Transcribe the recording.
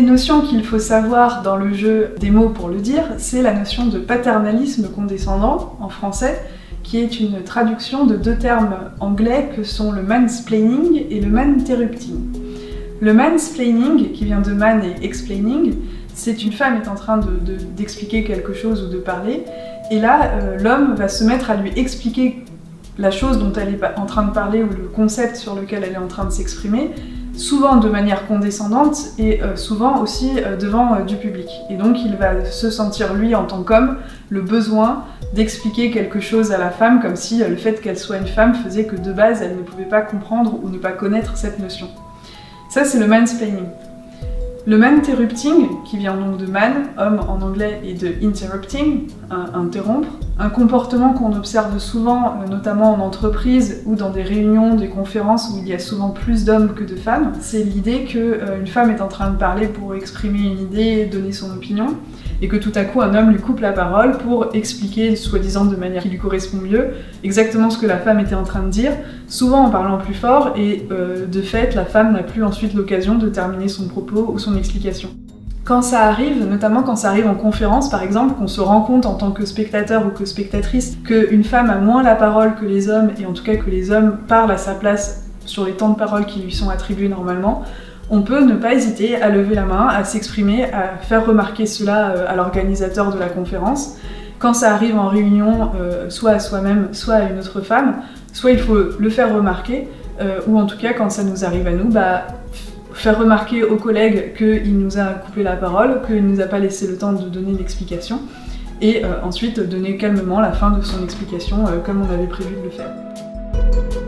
notions qu'il faut savoir dans le jeu des mots pour le dire, c'est la notion de paternalisme condescendant en français, qui est une traduction de deux termes anglais que sont le mansplaining et le manterrupting. Le mansplaining, qui vient de man et explaining, c'est une femme est en train d'expliquer quelque chose ou de parler, et là l'homme va se mettre à lui expliquer la chose dont elle est en train de parler ou le concept sur lequel elle est en train de s'exprimer, souvent de manière condescendante et souvent aussi devant du public. Et donc il va se sentir, lui, en tant qu'homme, le besoin d'expliquer quelque chose à la femme, comme si le fait qu'elle soit une femme faisait que de base elle ne pouvait pas comprendre ou ne pas connaître cette notion. Ça, c'est le mansplaining. Le manterrupting, qui vient donc de man, homme en anglais, et de interrupting, interrompre, un comportement qu'on observe souvent, notamment en entreprise ou dans des réunions, des conférences où il y a souvent plus d'hommes que de femmes. C'est l'idée qu'une femme est en train de parler pour exprimer une idée, donner son opinion, et que tout à coup un homme lui coupe la parole pour expliquer, soi-disant de manière qui lui correspond mieux, exactement ce que la femme était en train de dire, souvent en parlant plus fort, et de fait la femme n'a plus ensuite l'occasion de terminer son propos ou son explication. Quand ça arrive, notamment quand ça arrive en conférence par exemple, qu'on se rend compte en tant que spectateur ou que spectatrice qu'une femme a moins la parole que les hommes, et en tout cas que les hommes parlent à sa place sur les temps de parole qui lui sont attribués normalement, on peut ne pas hésiter à lever la main, à s'exprimer, à faire remarquer cela à l'organisateur de la conférence. Quand ça arrive en réunion, soit à soi-même, soit à une autre femme, soit il faut le faire remarquer, ou en tout cas quand ça nous arrive à nous, faire remarquer aux collègues qu'il nous a coupé la parole, qu'il ne nous a pas laissé le temps de donner l'explication, et ensuite donner calmement la fin de son explication comme on avait prévu de le faire.